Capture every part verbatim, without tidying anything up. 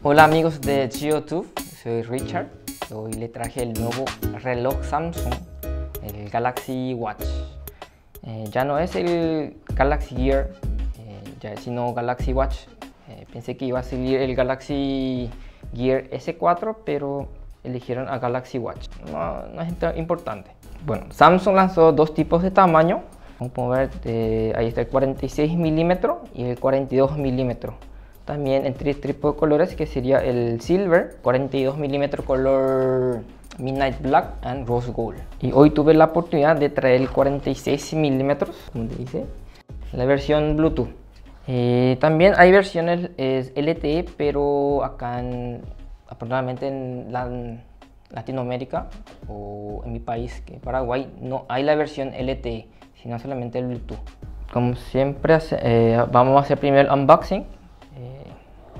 Hola amigos de GeoTube, soy Richard. Hoy le traje el nuevo reloj Samsung, el Galaxy Watch. Eh, ya no es el Galaxy Gear, eh, ya sino Galaxy Watch. Eh, pensé que iba a salir el Galaxy Gear S cuatro, pero eligieron a Galaxy Watch. No, no es importante. Bueno, Samsung lanzó dos tipos de tamaño. Como pueden ver, eh, ahí está el cuarenta y seis milímetros y el cuarenta y dos milímetros. También en tres tipos de colores, que sería el Silver, cuarenta y dos milímetros color Midnight Black and Rose Gold. Y hoy tuve la oportunidad de traer el cuarenta y seis milímetros, como dice, la versión Bluetooth. Eh, también hay versiones es L T E, pero acá en, aproximadamente en, la, en Latinoamérica o en mi país, que Paraguay, no hay la versión L T E, sino solamente el Bluetooth. Como siempre, hace, eh, vamos a hacer primero el unboxing. Eh,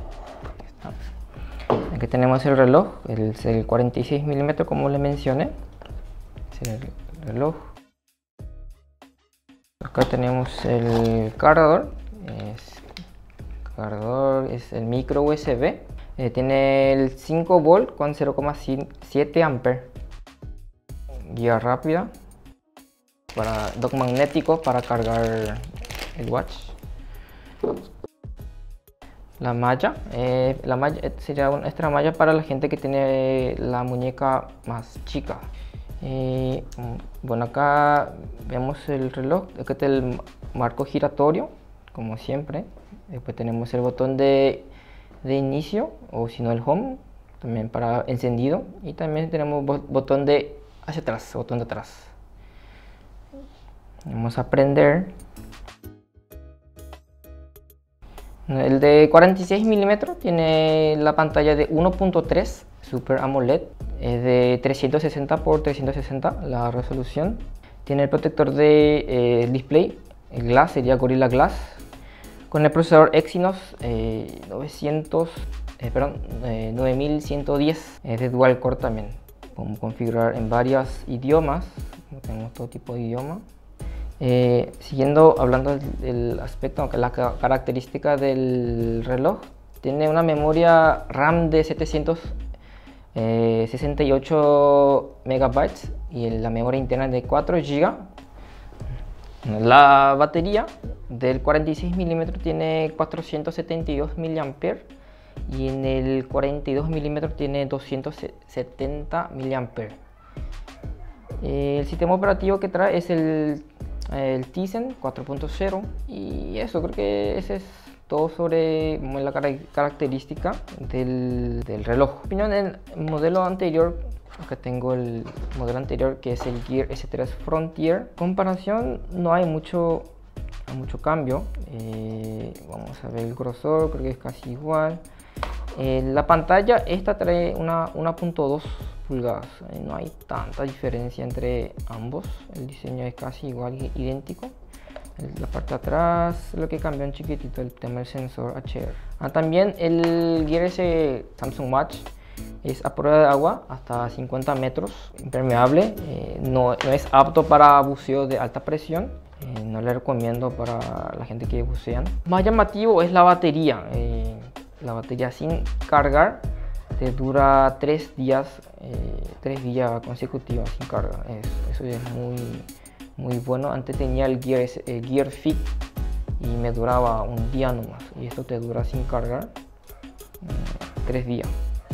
aquí tenemos el reloj, el, el cuarenta y seis milímetros, como les mencioné. Es el reloj. Acá tenemos el cargador. Es, cargador es el micro U S B. Eh, tiene el cinco volt con cero coma siete amperes. Guía rápida. Para dock magnético para cargar el watch. La malla, eh, la malla sería una extra malla para la gente que tiene la muñeca más chica. Eh, bueno, acá vemos el reloj, acá está el marco giratorio, como siempre. Después tenemos el botón de, de inicio, o si no el home, también para encendido. Y también tenemos botón de hacia atrás, botón de atrás. Vamos a prender. El de cuarenta y seis milímetros tiene la pantalla de uno punto tres Super AMOLED, es de trescientos sesenta por trescientos sesenta la resolución. Tiene el protector de eh, display, el Glass, sería Gorilla Glass, con el procesador Exynos eh, novecientos, eh, perdón, eh, nueve mil ciento diez, es de dual core también. Podemos configurar en varios idiomas, tenemos todo tipo de idioma. Eh, siguiendo hablando del, del aspecto, la característica del reloj, tiene una memoria RAM de setecientos sesenta y ocho megabytes y la memoria interna de cuatro gigas. La batería del cuarenta y seis milímetros tiene cuatrocientos setenta y dos miliamperios y en el cuarenta y dos milímetros tiene doscientos setenta miliamperios. El sistema operativo que trae es el el Tizen cuatro punto cero y eso, creo que ese es todo sobre la característica del, del reloj. En opinión, el modelo anterior, acá tengo el modelo anterior que es el Gear S tres Frontier. Comparación, no hay mucho, mucho cambio. Eh, vamos a ver el grosor, creo que es casi igual. Eh, la pantalla, esta trae una uno punto dos pulgadas, eh, no hay tanta diferencia entre ambos, el diseño es casi igual, idéntico. La parte de atrás, lo que cambió un chiquitito, el tema del sensor H R. Ah, también el Gear S Samsung Watch es a prueba de agua hasta cincuenta metros, impermeable, eh, no, no es apto para buceo de alta presión. Eh, no le recomiendo para la gente que bucean. Más llamativo es la batería. Eh, la batería sin cargar te dura tres días, eh, tres días consecutivos sin carga. Es, eso es muy, muy bueno. Antes tenía el Gear, el Gear Fit y me duraba un día nomás. Y esto te dura sin cargar eh, tres días.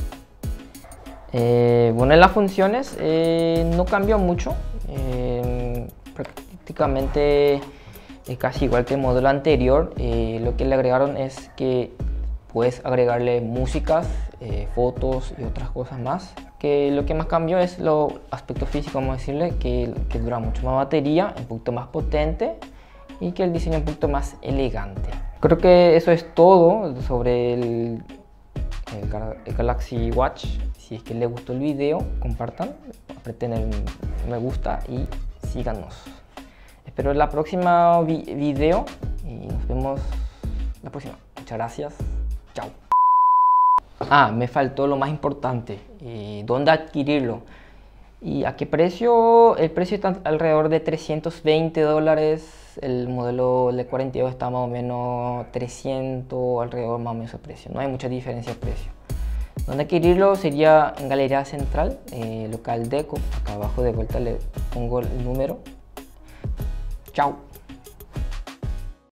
Eh, bueno, en las funciones eh, no cambió mucho. Eh, prácticamente es casi igual que el modelo anterior. Eh, lo que le agregaron es que puedes agregarle músicas, eh, fotos y otras cosas más. Que lo que más cambió es lo aspecto físico, vamos a decirle, que, que dura mucho más batería, un poquito más potente y que el diseño es un poquito más elegante. Creo que eso es todo sobre el, el, el Galaxy Watch. Si es que les gustó el video, compartan, aprieten el me gusta y síganos. Espero en la próxima vi video y nos vemos la próxima. Muchas gracias. Chao. Ah, me faltó lo más importante. Eh, ¿Dónde adquirirlo? ¿Y a qué precio? El precio está alrededor de trescientos veinte dólares. El modelo de cuarenta y dos está más o menos trescientos, alrededor más o menos de precio. No hay mucha diferencia de precio. Donde adquirirlo sería en Galería Central, eh, local Deco. Acá abajo de vuelta le pongo el número. Chao.